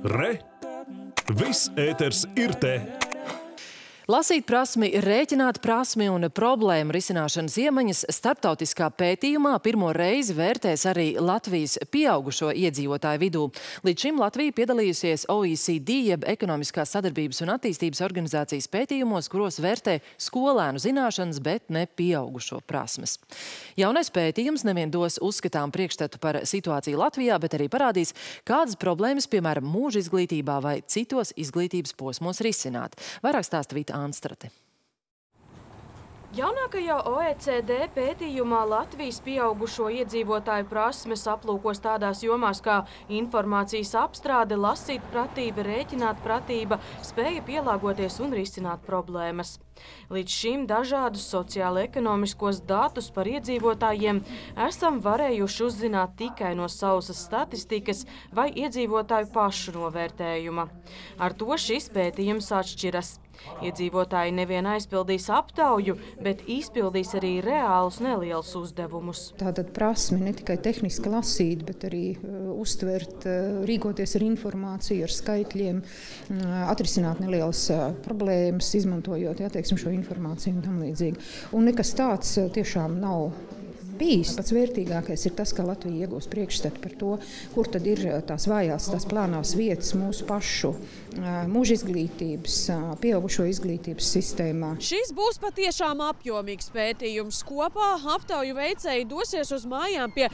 Re! Viss ēters ir te! Lasīt prasmi, rēķināt prasmi un problēmu risināšanas iemaņas starptautiskā pētījumā pirmo reizi vērtēs arī Latvijas pieaugušo iedzīvotāju vidū. Līdz šim Latvija piedalījusies OECD, jeb Ekonomiskās sadarbības un attīstības organizācijas pētījumos, kuros vērtē skolēnu zināšanas, bet ne pieaugušo prasmes. Jaunais pētījums nevien dos uzskatām priekšstatu par situāciju Latvijā, bet arī parādīs, kādas problēmas, piemēram, mūža izglītībā vai citos izglītības posmos risināt. Vairāk stāsta Vita Anstrate. Jaunākajā OECD pētījumā Latvijas pieaugušo iedzīvotāju prasmes aplūkos tādās jomās kā informācijas apstrāde, lasīt pratība, rēķināt pratība, spēja pielāgoties un risināt problēmas. Līdz šim dažādus sociāli-ekonomiskos datus par iedzīvotājiem esam varējuši uzzināt tikai no sausas statistikas vai iedzīvotāju pašu novērtējuma. Ar to šis pētījums atšķiras. Iedzīvotāji nevien aizpildīs aptauju, bet izpildīs arī reālus nelielus uzdevumus. Tātad prasme ne tikai tehniski lasīt, bet arī uztvert, rīkoties ar informāciju, ar skaitļiem, atrisināt nelielas problēmas, izmantojot, teiksim, šo informāciju un tam līdzīgi. Un nekas tāds tiešām nav bijis. Pats vērtīgākais ir tas, ka Latvija iegūst priekšstatu par to, kur tad ir tās vājās, tās plānās vietas mūsu pašu mūža izglītības, pieaugušo izglītības sistēmā. Šis būs patiešām apjomīgs pētījums. Kopā aptauju veicēji dosies uz mājām pie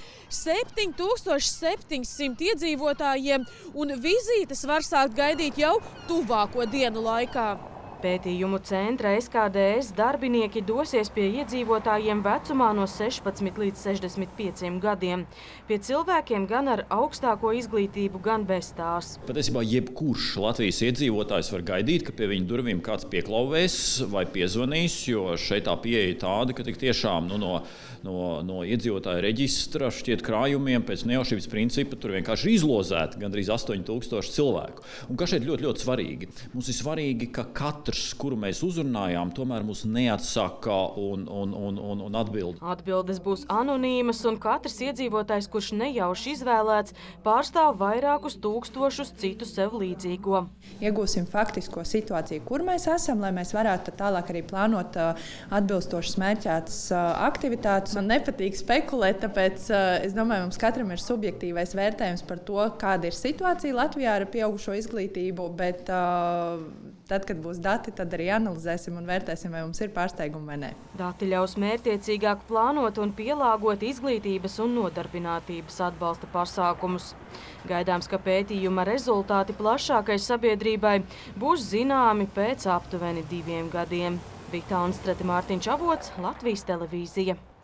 7700 iedzīvotājiem, un vizītes var sākt gaidīt jau tuvāko dienu laikā. Pētījumu centra SKDS darbinieki dosies pie iedzīvotājiem vecumā no 16 līdz 65 gadiem. Pie cilvēkiem gan ar augstāko izglītību, gan bez tās. Patiesībā jebkurš Latvijas iedzīvotājs var gaidīt, ka pie viņa durvīm kāds pieklauvēs vai piezvanīs, jo šeit tā pieeja tāda, ka tik tiešām no iedzīvotāju reģistra šķiet krājumiem pēc nejaušības principa tur vienkārši izlozēti gandrīz 8000 cilvēku. Un kas šeit ļoti, ļoti svarīgi? Mums ir svarīgi, ka katrs, kuru mēs uzrunājām, tomēr mūs neatsaka un atbild. Atbildes būs anonīmas, un katrs iedzīvotājs, kurš nejauši izvēlēts, pārstāv vairākus tūkstošus citu sev līdzīgo. Iegūsim faktisko situāciju, kur mēs esam, lai mēs varētu tālāk arī plānot atbilstošas mērķētas aktivitātes. Man nepatīk spekulēt, tāpēc es domāju, mums katram ir subjektīvais vērtējums par to, kāda ir situācija Latvijā ar pieaugušo izglītību, bet tad, kad būs dati, tad arī analizēsim un vērtēsim, vai mums ir pārsteigumi vai nē. Dati ļaus mērķiecīgāk plānot un pielāgot izglītības un nodarbinātības atbalsta pasākumus. Gaidāms, ka pētījuma rezultāti plašākai sabiedrībai būs zināmi pēc aptuveni 2 gadiem. Vita Anstrate, Mārtiņš Avots, Latvijas televīzija.